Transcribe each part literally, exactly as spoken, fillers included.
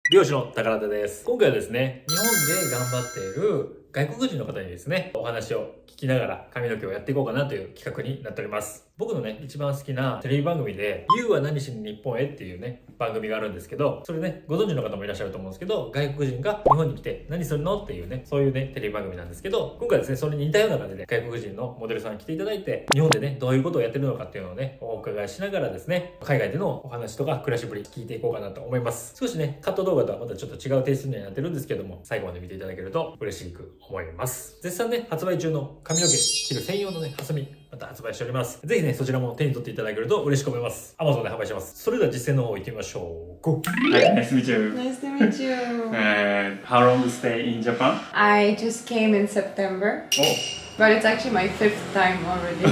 漁師の宝田です。今回はですね、日本で頑張っている外国人の方にですね、お話を聞きながら髪の毛をやっていこうかなという企画になっております。僕のね、一番好きなテレビ番組で、ユーは何しに日本へっていうね、番組があるんですけど、それね、ご存知の方もいらっしゃると思うんですけど、外国人が日本に来て何するのっていうね、そういうね、テレビ番組なんですけど、今回はですね、それに似たような感じで外国人のモデルさんに来ていただいて、日本でね、どういうことをやってるのかっていうのをね、お伺いしながらですね、海外でのお話とか暮らしぶり聞いていこうかなと思います。少しね、カット動画とはまたちょっと違うテイストにはなってるんですけども、最後まで見ていただけると嬉しく思います。絶賛ね、発売中の髪の毛切る専用のね、ハサミ、また発売しております。ぜひね、そちらも手に取っていただけると嬉しく思います。Amazon で販売してます。それでは実践の方行ってみましょう。Go! Hi, nice to meet you. Nice to meet you. And how long to stay in Japan? I just came in September, Oh, but it's actually my fifth time already.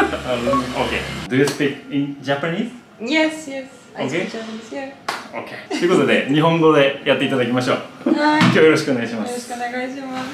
um, okay. Do you speak in Japanese? Yes, yes. I Okay. speak Japanese. Yeah. Okay. ということで、日本語でやっていただきましょう。 はい。 今日よろしくお願いします。 よろしくお願いします。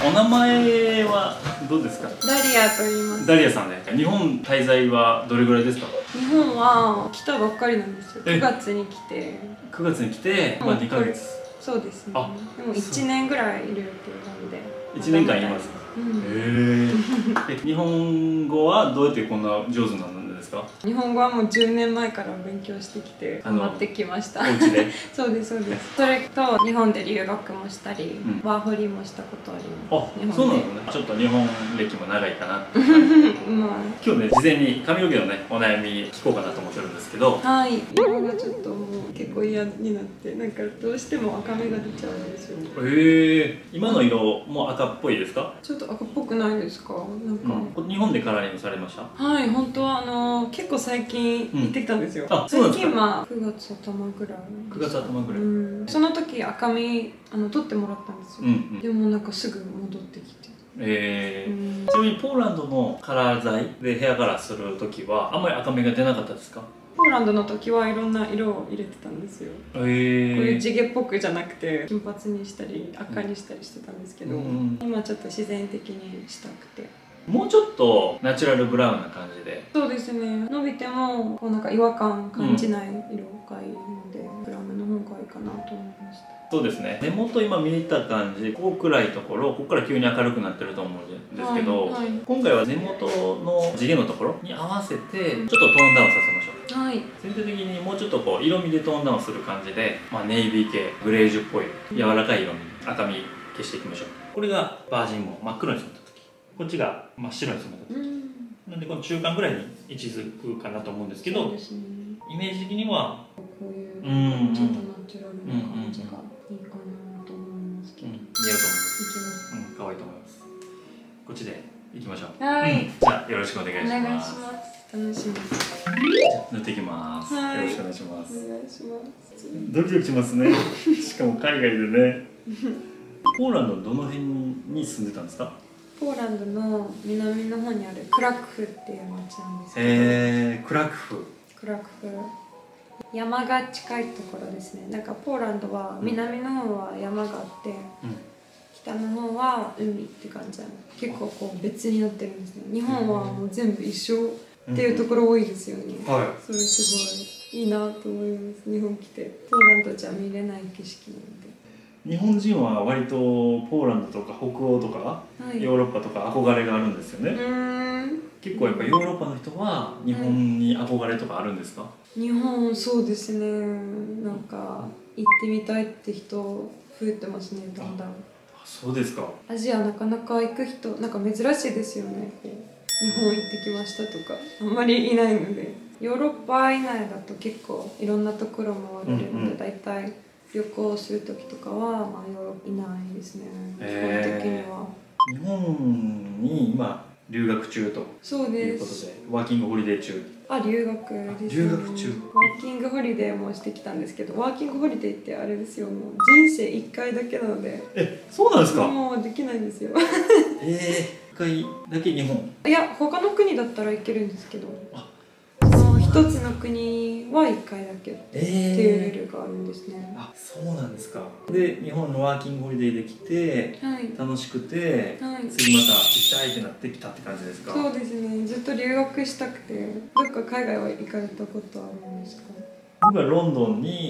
お名前はどうですか？ ダリアと言います。 ダリアさんで、日本滞在はどれぐらいですか？ 日本は来たばっかりなんですよ。 えくがつに来て。 くがつに来て、まあにかげつ。 そうですね。 あでもいちねんぐらいいる予定なんで。 いちねんかんいますか？ うんへえ。日本語はどうやってこんな上手なんですか？ 日本語はもうじゅうねんまえから勉強してきてあの頑張ってきました。 お家でそうですそうです。それと日本で留学もしたり、 んワーホリもしたことあります。 あ、 日本でそうなのね。ちょっと日本歴も長いかなって。 ま今日ね、事前に髪の毛のね、お悩み聞こうかなと思ってるんですけど、 あ、はい。色がちょっともう結構嫌になってなんかどうしても赤みが出ちゃうんですよ。 へえ、今の色も赤っぽいですか？ ちょっと赤っぽくないですか？なんか、 うん、日本でカラーリングされました？ はい、本当はあの結構最近行ってきたんですよ。 うんあそうなんですか最近まあくがつ頭ぐらい。 くがつ頭ぐらい。 うん。その時赤みあの取ってもらったんですよ。 うんうん。 でもなんかすぐ戻ってきて。 えーうんちなみにポーランドのカラー剤でヘアカラーする時はあんまり赤みが出なかったですか？ ポーランドの時はいろんな色を入れてたんですよ。 えこういうー地毛っぽくじゃなくて金髪にしたり赤にしたりしてたんですけど、 うん今ちょっと自然的にしたくて。 もうちょっとナチュラルブラウンな感じで。 そうですね。伸びてもこうなんか違和感感じない色がいいので、ブラウンの方がいいかなと思いました。 そうですね、根元今見た感じ、こう暗いところ、ここから急に明るくなってると思うんですけど、 はいはい今回は根元の地毛のところに合わせてちょっとトーンダウンさせましょう。 はい。 全体的にもうちょっとこう色味でトーンダウンする感じで、まあ、ネイビー系グレージュっぽい柔らかい色味赤み消していきましょう。これがバージンも真っ黒に染めた時、こっちが真っ白に染めた時、 うん。 なんでこの中間ぐらいに位置づくかなと思うんですけど、 そうですね。 イメージ的には、 こういううんちょっとナチュラルな感じがいいかなと思いますけうん、 ど。 似合うと思います。 いきます。 うん、可愛いと思います。こっちで行きましょう。 はいうんじゃあよろしくお願いしお願いしま。 ますす。楽しみです。 じゃあ塗っていきます。 はいよろしくお願いします。 お願いします。 ドキドキしますね。しかも海外でね。ポーランドのどの辺に住んでたんですか？ ポーランドの南の方にあるクラクフっていう町なんですけど、 えー、クラクフ。 クラクフ山が近いところですね。なんかポーランドは南の方は山があって、 うん。 北の方は海って感じなの。結構こう別になってるんですね。日本はもう全部一緒っていうところ多いですよね。 はそれすごいいいなと思います。日本来てポーランドじゃ見れない景色なので。 い。日本人は割とポーランドとか北欧とかはい。 ヨーロッパとか憧れがあるんですよね。 うーん。 結構やっぱヨーロッパの人は日本に憧れとかあるんですか？ 日本そうですね。なんか行ってみたいって人増えてますね。だんだん。 あ、そうですか。 アジアなかなか行く人なんか珍しいですよね。こう日本行ってきましたとかあんまりいないので、ヨーロッパ以内だと結構いろんなところ回れるので、 うんうんだいたい旅行する時とかはまあヨーロッパいないですね。基へー本的には。 日本に今留学中とそういです。 うことで、ワーキングホリデー中。 あ、留学です、ね。 留学中。 ワーキングホリデーもしてきたんですけど、ワーキングホリデーってあれですよ。もう人生いっかいだけなので。 え、そうなんですか？ もうできないんですよ。 えー、一回だけ日本。 いや他の国だったらいけるんですけど、 あその一つの国はいっかいだけってえいうルールがあるんですね。 あ、そうなんですか。で、日本のワーキングホリデーで来てはい楽しくて、 はい。 次また行きたいってなってきたって感じですか？ そうですね。ずっと留学したくて、どっか海外は行かれたことあるんですか？ 僕はロンドンに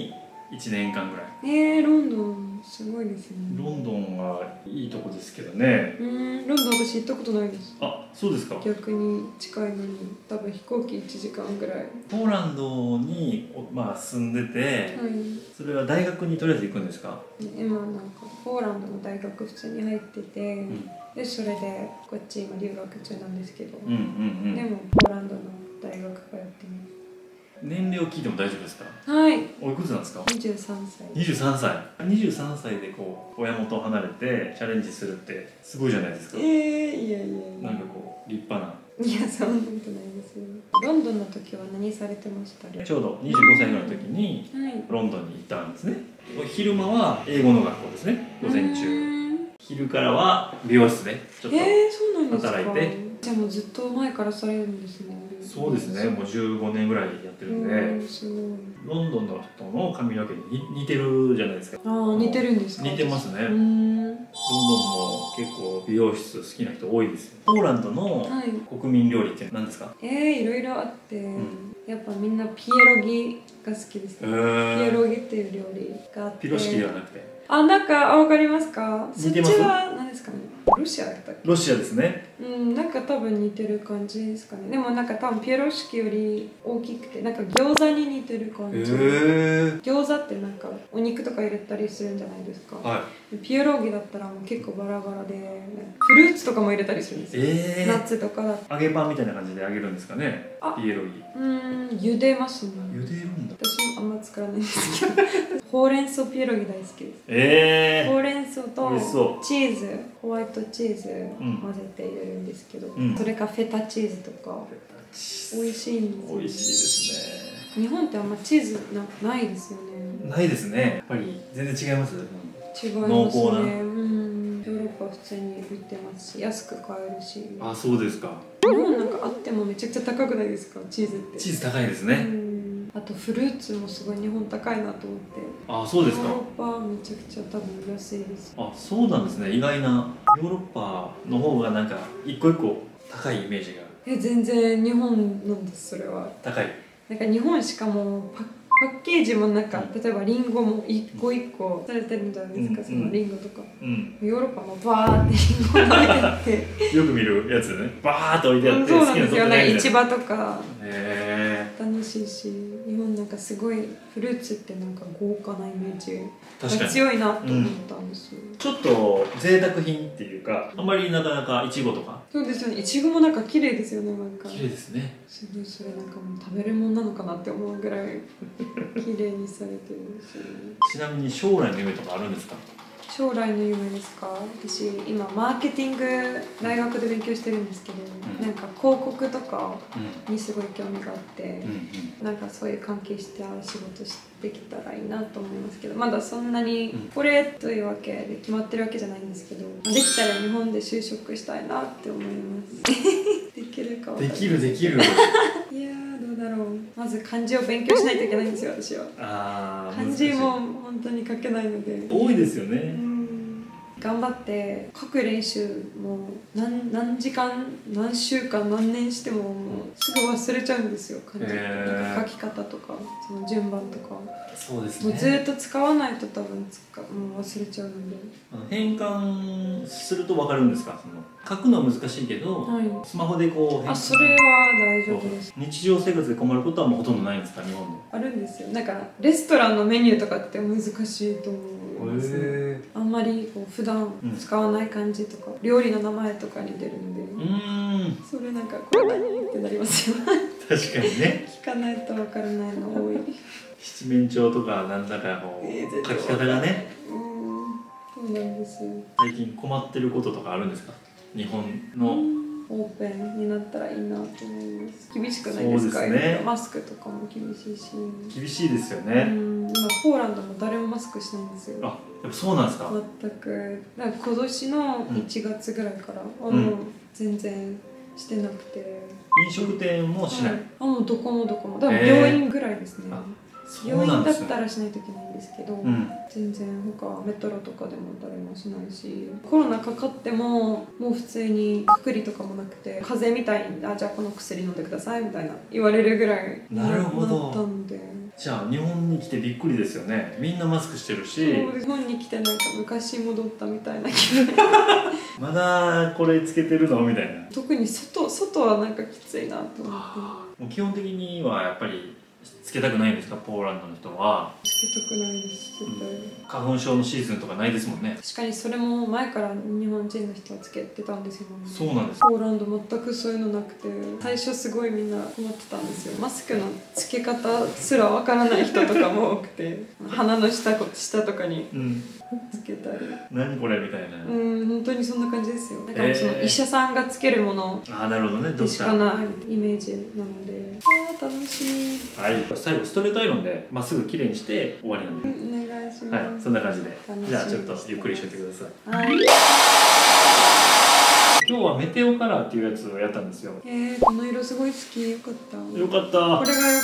いちねんかんぐらい。 えー、ロンドンすごいですね。 ロンドンはいいとこですけどね。 うーん、ロンドン私行ったことないです。 あ、そうですか。 逆に近いのに多分飛行機いちじかんぐらい。 ポーランドに、まあ、住んでて、 はい、 それは大学にとりあえず行くんですか？ 今なんかポーランドの大学普通に入ってて、 うん、 でそれでこっち今留学中なんですけど、 うんうんうん。 でもポーランドの大学通ってます。 年齢を聞いても大丈夫ですか？ はい、 おいくつなんですか？ にじゅうさんさい。 にじゅうさんさい。にじゅうさんさいでこう親元を離れてチャレンジするってすごいじゃないですか。 えー、いやいやいや。 なんかこう立派な。 いや、そんなことないですよ。ロンドンの時は何されてました？ ちょうどにじゅうごさいぐらいの時にはい。 ロンドンに行ったんですね。昼間は英語の学校ですね、午前中。 うーん昼からは美容室でちょっと、 えー、そうなんですか。 働いてじゃあもうずっと前からされるんですね。 そうですね、もうじゅうごねんぐらいやってるんで、 うん、すごい。 ロンドンの人の髪の毛に似てるじゃないですか。 ああ、似てるんですか。 似てますね。 うーロンん。 ドンも結構美容室好きな人多いですよ。ポーランドのはい。 国民料理って何ですか？ えー、いろいろあって、 んやっぱみんなピエロギが好きですえね。ピエー、 ロギっていう料理があって。 ピロシキではなくてあ、なんか、あ、わかりますか？ 似てますそっちは何ですかね。ロシアだったっけ？ ロシアですね。 うん、なんか多分似てる感じですかね。でもなんか多分ピエロ式より大きくて、なんか餃子に似てる感へじ。 え餃子ってなんかお肉とか入れたりするんじゃないですか。 はピエロギだったらもう結構バラバラで、フルーツとかも入れたりするんですよ。 い。えナッツとかだと。 揚げパンみたいな感じで揚げるんですかね、 あピエロギ。 うーん、茹でますね。 茹でるんだ。 私もあんま作らないんですけど、ほうれん草ピエロギ大好きです。 えほうれん草と美味しそうチーズ、ホワイトチーズうん混ぜて入れるんですけど、 うんそれかフェタチーズとか美味しいんですよ。 美味しいです日本ってあんまチーズなないですよね。 ね。ないですね。やっぱり全然違います。 違います濃厚なね。うん。ヨーロッパは普通に売ってますし、安く買えるし。 あ、そうですか。 日本なんかあってもめちゃくちゃ高くないですか、チーズって。 チーズ高いですうね。 ん。あとフルーツもすごい日本高いなと思って。 あ、そうですか。 ヨーロッパはめちゃくちゃ多分安いです。 あ、そうなんですね。意外な。ヨーロッパの方がなんか一個一個高いイメージが。 え、全然日本なんです、それは。 高い。 なんか日本しかもパッパッケージもなんか例えばリンゴも一個一個されてるんじゃないですか、 うんそのリンゴとか。 うん。 ヨーロッパもバーってリンゴが置いてあってよく見るやつね。バーっと置いてあって、 そうなんですよね。 好きなとこ市場とかへ楽しいし、日本なんかすごいフルーツってなんか豪華なイメージー確かに。 が強いなと思ったんですよ。 ちょっと贅沢品っていうか、あんまりなかなかイチゴとかそうですよね。いちごもなんか綺麗ですよね、なんか。 綺麗ですね。 すごいそれなんかもう食べるもんなのかなって思うぐらい綺麗にされてるんですよね。 ちなみに将来の夢とかあるんですか？ 将来の夢ですか？私今マーケティング大学で勉強してるんですけど、 うんなんか広告とかうんにすごい興味があって、 うんうん。 なんかそういう関係した仕事してきたらいいなと思いますけど、まだそんなにうんこれというわけで決まってるわけじゃないんですけど、できたら日本で就職したいなって思いますできるかわかんでないきるできる。 いやーどうだろう。まず漢字を勉強しないといけないんですよ、私は。 ああ、 漢字も本当に書けないので多いですようね。 ん頑張って書く練習も何何時間何週間何年してももうすぐ忘れちゃうんですよ、漢字って。 へーなんか書き方とかその順番とかそうですもうずね。 っと使わないと多分つかもう忘れちゃうので。 あの変換すると分かるんですか？その書くのは難しいけど、 はい、 スマホでこう変換。 あ、それは大丈夫です。 日常生活で困ることはもうほとんどないんですか、日本で？ あるんですよ。なんかレストランのメニューとかって難しいと思いますね。 へあんまりこう普段使わない漢字とか、料理の名前とかに出るんで、 うーん、 それなんかこれ何ってなりますよ確かにね。 聞かないと分からないの多い。 七面鳥とかなんだかこう、 えー全然書き方がね。 うんそうなんですよ。 最近困ってることとかあるんですか？日本の。 オープンになったらいいなと思います。厳しくないですか？ そうですね。 マスクとかも厳しいし、 厳しいですようね。 ん今ポーランドも誰もマスクしないんですよ。 あ、やっぱそうなんですか？ 全く。だから今年のいちがつぐらいからはうんもう全然してなくて、 飲食店もしない。 はい、あもうどこもどこも。だからへー病院ぐらいですね。 あそう病院だっなんですね。 たらしないといけないんですけど、 うん全然他はメトロとかでも誰もしないし、コロナかかってももう普通に隔離とかもなくて、風邪みたいにあじゃあこの薬飲んでくださいみたいな言われるぐらいになるほどなったんで、 じゃあ日本に来てびっくりですよね。みんなマスクしてるし、 日本に来てなんか昔戻ったみたいな気分まだこれつけてるのみたいな。 特に外外はなんかきついなと思って。 もう基本的にはやっぱりつけたくないんですか、ポーランドの人は。 つけたくないです絶対、うん、 花粉症のシーズンとかないですもんね。 確かにそれも前から日本人の人はつけてたんですよね。 そうなんです。 ポーランド全くそういうのなくて、最初すごいみんな困ってたんですよ。マスクのつけ方すらわからない人とかも多くて鼻の下下とかにつけたり、 うん、何これみたいな。 うん、本当にそんな感じですよ。だからその医者さんがつけるものああ、なるほどね、どうしかないイメージなので、ああ楽しい。 はい、最後ストレートアイロンでまっすぐきれいにして終わりなんで、 うん、お願いします。 はい、そんな感じで。じゃあちょっとゆっくりしといてください。 はい。 今日はメテオカラーっていうやつをやったんですよ。 えー、この色すごい好き。よかった。 よかった。 これがよかった。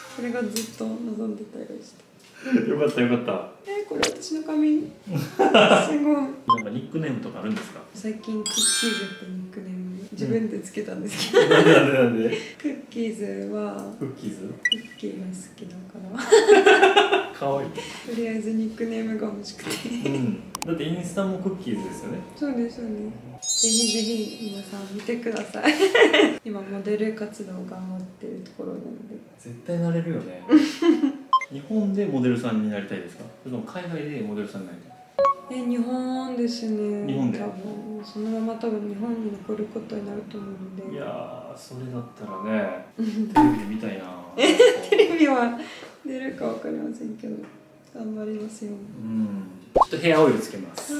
これがずっと望んでた色でした。 よかったよかった。 えー、これ私の髪。すごい。なんかニックネームとかあるんですか？ 最近クッキーズってニックネーム自分でつけたんですけど。 なんでなんでなんで？ クッキーズはクッキーズ？ クッキーが好きだから。 可愛い。 とりあえずニックネームが欲しくて。 うん。だってインスタもクッキーズですよね。 そうですよね。ぜひぜひ皆さん見てください。今モデル活動頑張ってるところなので。 絶対なれるよね。日本でモデルさんになりたいですか？それとも海外でモデルさんになりたい？ え、日本ですね。 日本で。 多分そのまま多分日本に残ることになると思うので。 いやー、それだったらね、テレビで見たいな。 テレビは出るかわかりませんけど、頑張りますよ。 うん。ちょっとヘアオイルつけます。 はい。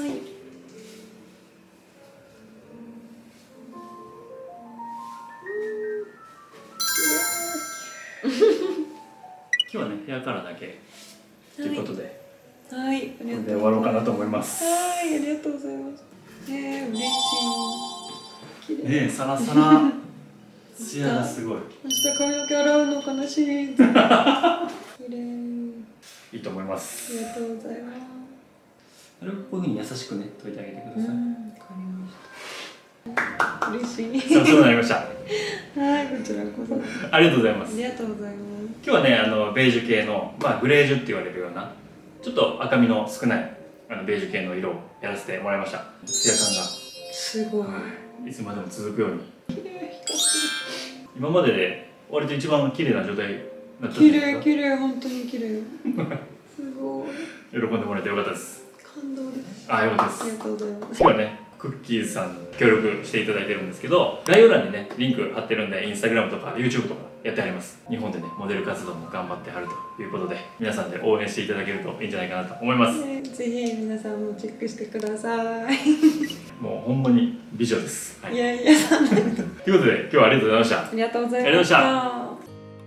今日はね、ヘアカラーだけということで、 はい、ありがとうございます。 で終わろうかなと思います。 はい、ありがとうございます。えー、嬉しい。綺麗。 ねえ、サラサラ。ツヤがすごい。 明日髪の毛洗うの悲しい。綺麗。 いいと思います。 ありがとうございます。 それをこういうふうに優しくね、溶いてあげてください。 わかりました。嬉しい。 そうそうなりました。 はい、こちらこそ。 ありがとうございます。 ありがとうございます。 今日はね、あのベージュ系の、まあ、グレージュって言われるようなちょっと赤みの少ないあのベージュ系の色をやらせてもらいました。ツヤ感がすごい、 いつまでも続くように。 綺麗、光今までで割と一番綺麗な状態になっちゃったん綺ですか？ 麗、綺麗、本当に綺麗。すごい。 喜んでもらえてよかったです。 感動です。 あ、よかったです。 ありがとうございます。 今日はね、クッキーズさんに協力していただいてるんですけど、概要欄にね、リンク貼ってるんで、インスタグラムとか YouTube とかやってはります。日本でね、モデル活動も頑張ってはるということで、皆さんで応援していただけるといいんじゃないかなと思います。 ね、ぜひ皆さんもチェックしてください。 もうほんまに美女です。はい、 いやいや、 ということで、今日はありがとうございました。 ありがとうございました。 ありがとうございました。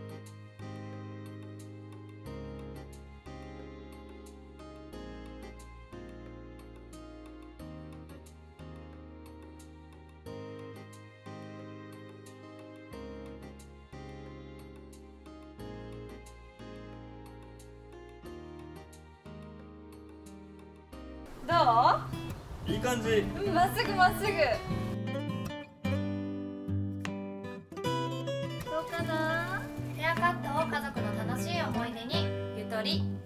どう？ いい感じ。 うん、まっすぐまっすぐ。どうかな？ ヘアカットを家族の楽しい思い出にゆとり